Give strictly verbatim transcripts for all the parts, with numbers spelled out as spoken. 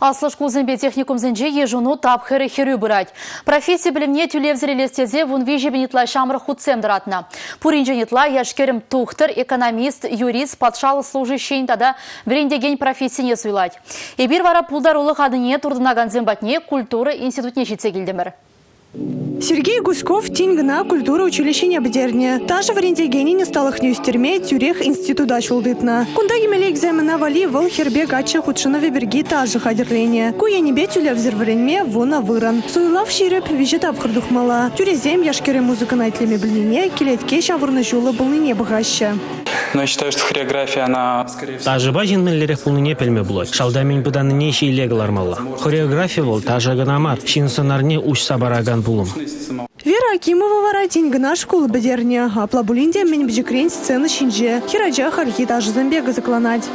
Аслы шкулзенбе техникум зенже ежуну тапхыры херю бұрать. Профессия білімне тюлевзірелестезе вун вежебенетла шамры худсем дыратна. Пуринженетла яшкерім тухтыр, экономист, юрист, патшалы служащейн тада врендеген профессияне суйлать. Эбир вара пулдарулы хадыне турдынаган зембатне культуры институтне жетсе келдімір. Сергей Гуськов тингна культура училища бдерне. Таже в рентгене не стал их не устерме, тюрех института чулдытна. Кунда гимели экзамена вали вол хербе гача худшинове берги таже хадерлене. Куя небе тюля взервренме вона выран. Суйлав ширеп вижет абхардухмала. Тюрезем яшкере музыка найтлеме блине, килетке шавурна жула былыне богаща. Но я считаю, что хореография, она, скорее всего... Тажы бажин мэллерек пулныне пельме блой. Шалдамень быданы нейши илегалар мала. Хореография вол тажа ганамар. Шинсонарне уж сабараган булум. Вера Акимова вара тингна школы бедерне. А плабулинде мен бжекрень сцены шинже. Хираджа хархи тажы замбега закланать.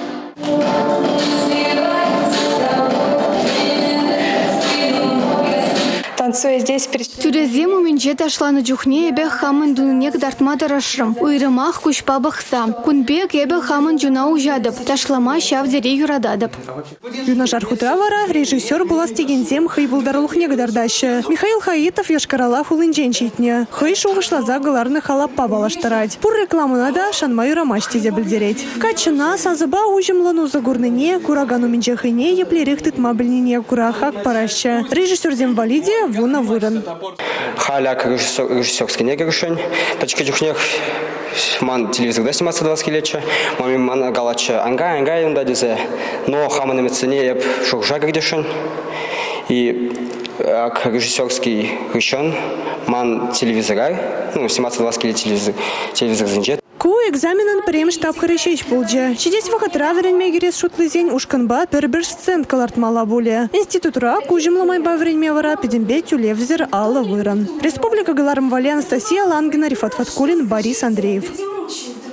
Танцуя здесь перед... Тюрезему минджета шла на джухне ебе хамын дуннек дартма дарашрам. Уйрымах кушпа бахса. Кунбек ебе хамын джуна ужадып. Ташлама шав дере юрададып. Юнажар хутравара режиссер была стегензем хай булдарлух негадардаща. Михаил Хаитов яшкарала хулынжен читне. Хай шугышла за галарны халаппа балаштарать. Пур рекламу надо шанмаю рамачтезе бельдереть. Качана сазыба ужимлану загурныне, курагану минджехайне еплерих тытма бельнине курахак параща. Режиссер земвалиде вуна выран. Халяк режиссерский не решень. Почти джухнех ман телевизор да сниматься двадцать леча. Мами ман галача анга анга юнда дизе. Но хаманы мецене еб шуржа гридешен. И как режиссерский решен ман телевизора, ну сниматься двадцать лет телевизор телевизор зенджет. Ку экзаменын прем штаб харышеш булджа. Чидес вахат раверен мегерес шутлызень ушканба пербер сцен калартмала буле. Институтра кужимламай ба время вара педембе тюлевзер алла выран. Республика Галарм Вали Анастасия Лангина, Рифат Фаткулин, Борис Андреев.